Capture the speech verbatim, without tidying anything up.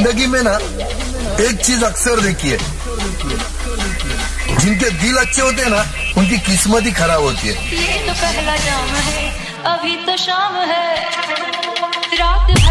जिंदगी में ना एक चीज अक्सर देखी है, जिनके दिल अच्छे होते हैं ना उनकी किस्मत ही खराब होती है। ये तो पहला जाम है, अभी तो शाम है, रात